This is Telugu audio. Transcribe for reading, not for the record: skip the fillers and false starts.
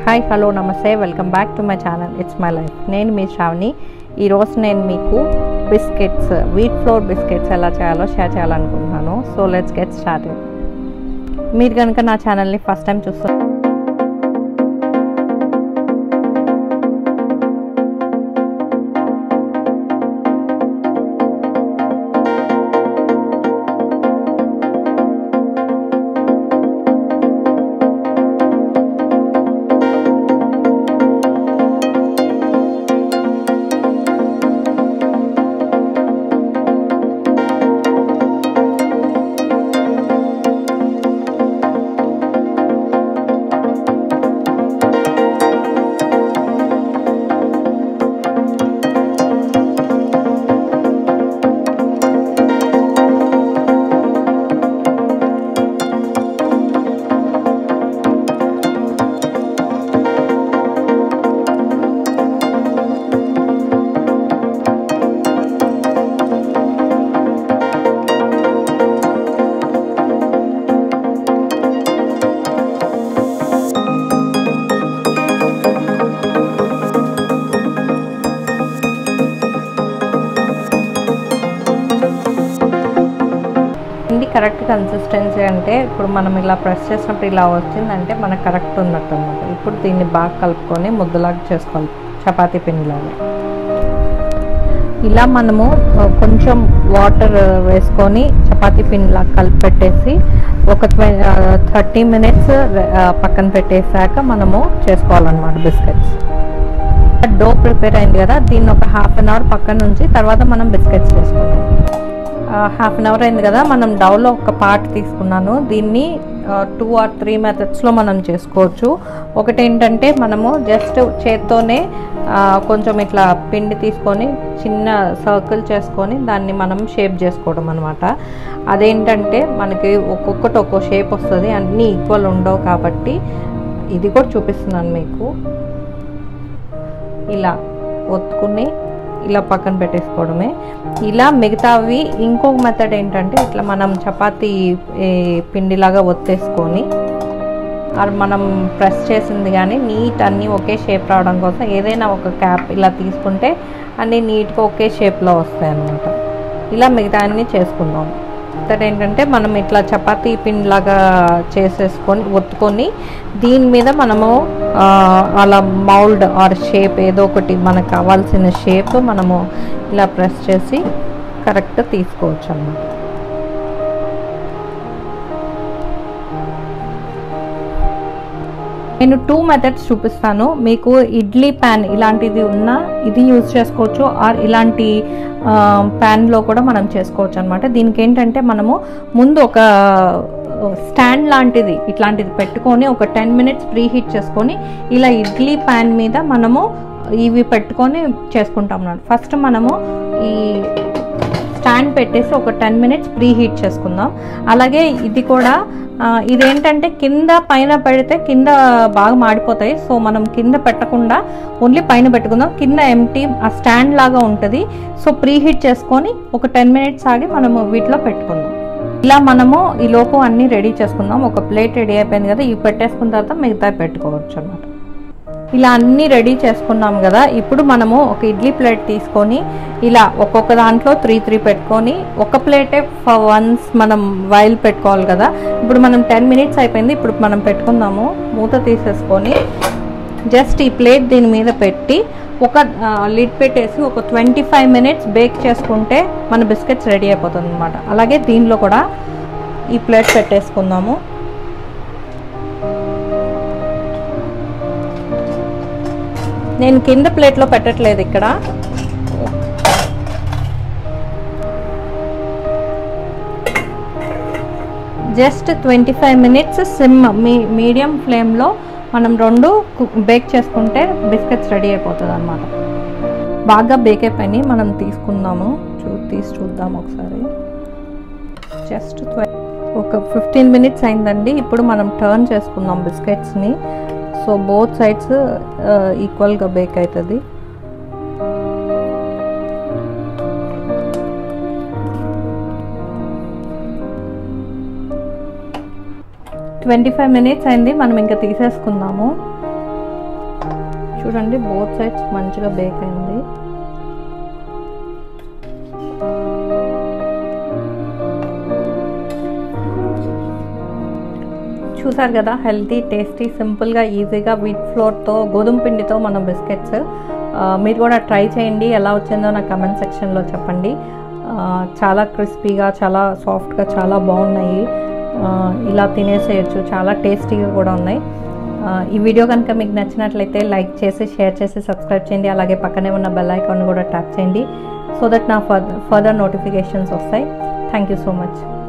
హాయ్ హలో నమస్తే welcome back to my channel it's my life. నేను మీ శ్రావణి. ఈరోజు నేను మీకు బిస్కెట్స్, వీట్ ఫ్లోర్ బిస్కెట్స్ ఎలా చేయాలో షేర్ చేయాలనుకుంటున్నాను. So let's get started. మీరు కనుక నా ఛానల్ని ఫస్ట్ టైం చూస్తారు కరెక్ట్ కన్సిస్టెన్సీ అంటే ఇప్పుడు మనం ఇలా ప్రెస్ చేసినప్పుడు ఇలా వచ్చిందంటే మనకు కరెక్ట్ ఉన్నట్టు అనమాట. ఇప్పుడు దీన్ని బాగా కలుపుకొని ముద్దలాగా చేసుకోవాలి, చపాతీ పిండిలాగా. ఇలా మనము కొంచెం వాటర్ వేసుకొని చపాతీ పిండిలాగా కలిపి పెట్టేసి ఒక 30 minutes పక్కన పెట్టేసాక మనము చేసుకోవాలన్నమాట బిస్కెట్స్. డో ప్రిపేర్ అయింది కదా, దీన్ని ఒక 1/2 hour పక్కన నుంచి తర్వాత మనం బిస్కెట్స్ చేసుకుందాం. 1/2 hour అయింది కదా, మనం డౌలో ఒక పార్ట్ తీసుకున్నాను. దీన్ని 2 or 3 మెథడ్స్లో మనం చేసుకోవచ్చు. ఒకటి ఏంటంటే మనము జస్ట్ చేత్తోనే కొంచెం ఇట్లా పిండి తీసుకొని చిన్న సర్కిల్ చేసుకొని దాన్ని మనం షేప్ చేసుకోవడం అనమాట. అదేంటంటే మనకి ఒక్కొక్కటి ఒక్కో షేప్ వస్తుంది, అన్నీ ఈక్వల్ ఉండవు కాబట్టి ఇది కూడా చూపిస్తున్నాను మీకు. ఇలా ఒత్తుకుని ఇలా పక్కన పెట్టేసుకోవడమే. ఇలా మిగతావి ఇంకొక మెథడ్ ఏంటంటే ఇట్లా మనం చపాతీ పిండిలాగా ఒత్తేసుకొని మనం ప్రెస్ చేసింది కానీ నీట్ అన్నీ ఒకే షేప్ రావడం కోసం ఏదైనా ఒక క్యాప్ ఇలా తీసుకుంటే అన్నీ నీట్గా ఒకే షేప్లో వస్తాయి అన్నమాట. ఇలా మిగతా అన్నీ చేసుకుందాం. మెథడ్ ఏంటంటే మనం ఇట్లా చపాతీ పిండిలాగా చేసేసుకొని ఒత్తుకొని దీని మీద మనము అలా మౌల్డ్ ఆర్ షేప్ ఏదో ఒకటి మనకు కావాల్సిన షేప్ మనము ఇలా ప్రెస్ చేసి కరెక్ట్ తీసుకోవచ్చు అన్నమాట. నేను 2 మెథడ్స్ చూపిస్తాను మీకు. ఇడ్లీ ప్యాన్ ఇలాంటిది ఉన్నా ఇది యూజ్ చేసుకోవచ్చు, ఆర్ ఇలాంటి ప్యాన్లో కూడా మనం చేసుకోవచ్చు అనమాట. దీనికి ఏంటంటే మనము ముందు ఒక స్టాండ్ లాంటిది ఇట్లాంటిది పెట్టుకొని ఒక 10 minutes ప్రీ హీట్ చేసుకొని ఇలా ఇడ్లీ ప్యాన్ మీద మనము ఇవి పెట్టుకొని చేసుకుంటాం అన్నమాట. ఫస్ట్ మనము ఈ స్టాండ్ పెట్టేసి ఒక 10 minutes ప్రీ హీట్ చేసుకుందాం. అలాగే ఇది కూడా ఇదేంటంటే కింద పైన పెడితే కింద బాగా మాడిపోతాయి. సో మనం కింద పెట్టకుండా ఓన్లీ పైన పెట్టుకుందాం. కింద ఎంటీ ఆ స్టాండ్ లాగా ఉంటుంది. సో ప్రీ హీట్ చేసుకొని ఒక 10 minutes ఆగి మనము వీటిలో పెట్టుకుందాం. ఇలా మనము ఈ లోపు అన్నీ రెడీ చేసుకుందాం. ఒక ప్లేట్ రెడీ అయిపోయింది కదా, ఇవి పెట్టేసుకున్న తర్వాత మిగతా పెట్టుకోవచ్చు అన్నమాట. ఇలా అన్నీ రెడీ చేసుకున్నాం కదా, ఇప్పుడు మనము ఒక ఇడ్లీ ప్లేట్ తీసుకొని ఇలా ఒక్కొక్క దాంట్లో 3 పెట్టుకొని ఒక ప్లేటే వన్స్ మనం వైల్ పెట్టుకోవాలి కదా. ఇప్పుడు మనం 10 minutes అయిపోయింది. ఇప్పుడు మనం పెట్టుకుందాము. మూత తీసేసుకొని జస్ట్ ఈ ప్లేట్ దీని మీద పెట్టి ఒక లిడ్ పెట్టేసి ఒక 25 minutes బేక్ చేసుకుంటే మన బిస్కెట్స్ రెడీ అయిపోతుంది అనమాట. అలాగే దీనిలో కూడా ఈ ప్లేట్ పెట్టేసుకుందాము. నేను కింద ప్లేట్లో పెట్టట్లేదు, ఇక్కడ జస్ట్ 25 minutes సిమ్ మీడియం ఫ్లేమ్లో మనం 2 బేక్ చేసుకుంటే బిస్కెట్స్ రెడీ అయిపోతుంది అనమాట. బాగా బేక్ అయిపోయి మనం తీసుకుందాము. తీసి చూద్దాం ఒకసారి. జస్ట్ ఒక 15 minutes అయిందండి. ఇప్పుడు మనం టర్న్ చేసుకుందాం బిస్కెట్స్ని. సో బోత్ సైడ్స్ ఈక్వల్గా బేక్ అవుతుంది. 25 minutes అయింది. మనం ఇంకా తీసేసుకుందాము. చూడండి బోత్ సైడ్స్ మంచిగా బేక్ అయింది. చూసారు కదా, హెల్తీ టేస్టీ సింపుల్గా ఈజీగా వీట్ ఫ్లోర్తో గోధుమ పిండితో మన బిస్కెట్స్. మీరు కూడా ట్రై చేయండి, ఎలా వచ్చిందో నాకు కమెంట్ సెక్షన్లో చెప్పండి. చాలా క్రిస్పీగా, చాలా సాఫ్ట్గా, చాలా బాగున్నాయి. ఇలా తినేసేయచ్చు, చాలా టేస్టీగా కూడా ఉన్నాయి. ఈ వీడియో కనుక మీకు నచ్చినట్లయితే లైక్ చేసి, షేర్ చేసి, సబ్స్క్రైబ్ చేయండి. అలాగే పక్కనే ఉన్న బెల్ ఐకాన్ కూడా ట్యాప్ చేయండి, సో దట్ నా ఫర్దర్ నోటిఫికేషన్స్ వస్తాయి. Thank you so much.